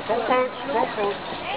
Kom goed, kom goed.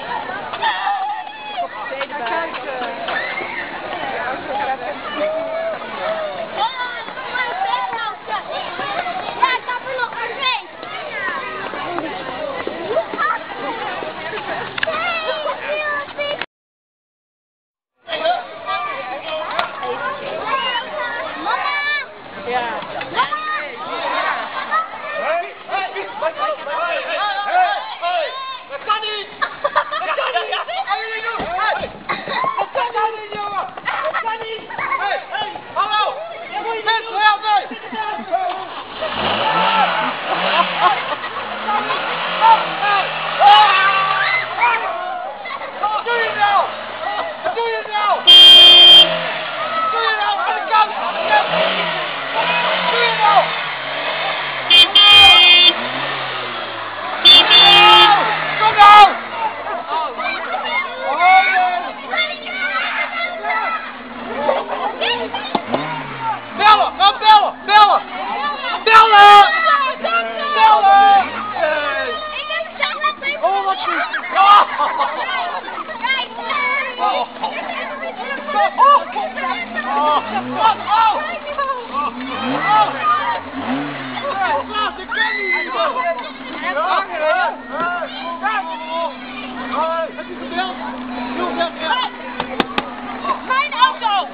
Mijn auto!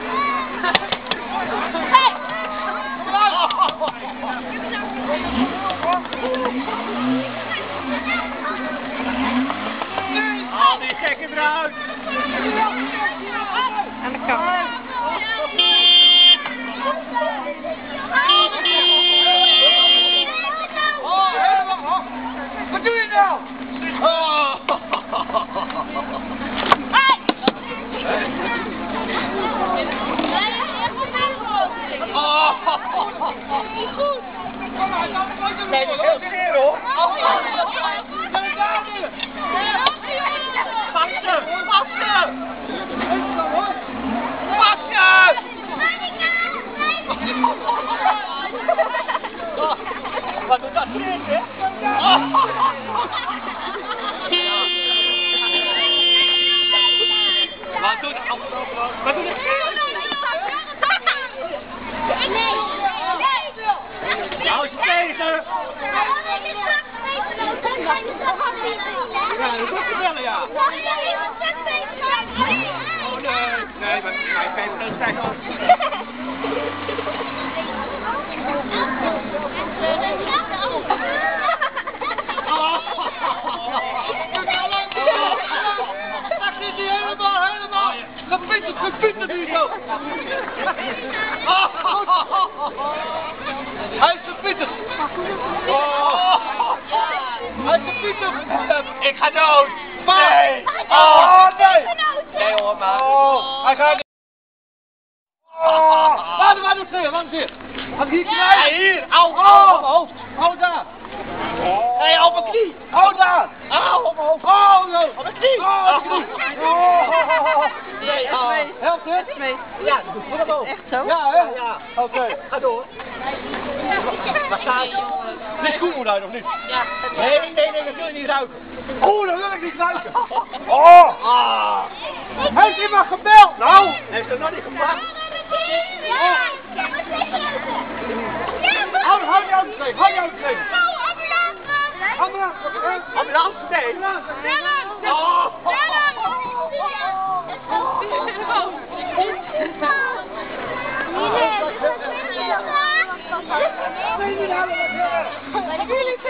Haal die gekken eruit! Aan de kant. Wat doe je nou? Nee, dat is heel skeer hoor. Vast hem! Vast hem! Vast hem! Wat doet dat kind, hè? Wat doet het? Wat doet het kind? Nou is het tegen! Ja, dat is ook wel, ja. Oh nee, nee, maar ik geef geen tijd op. Daar zit hij helemaal. Gepieterd nu zo. Hij is gepieterd. Hij is gepieterd. Ik ga dood. Nee. Oh, nee. Nee hoor, maar. Hij gaat niet. Laat hem schreeuwen, laat hem hier. Laat hem hier krijgen. Hier, au, au, op mijn hoofd. Hou daar. Hé, op mijn knie. Hou daar. Au, op mijn hoofd. Oh, no. Op mijn knie. Oh, op mijn knie. Nee, helpt het? Ja, dat doet het ook. Echt zo? Ja, hè? Ja. Oké, ga door. Waar staat je? De schoen moet uit, of niet? Ja. Nee, dat wil je niet ruiken. Oh, dat wil ik niet ruiken. Oh! Ah. Heeft iemand gebeld? Nou, heeft er nog niet gevraagd. Hou je auto tegen, hou je auto tegen. Ambulance? Nee. Oh!